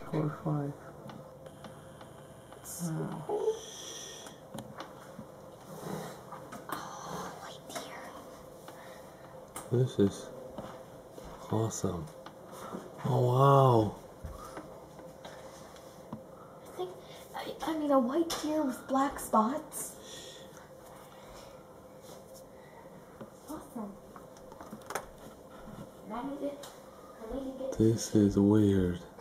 4, 5. Oh, white deer. This is awesome. Oh wow. I mean, a white deer with black spots. Awesome. This is weird.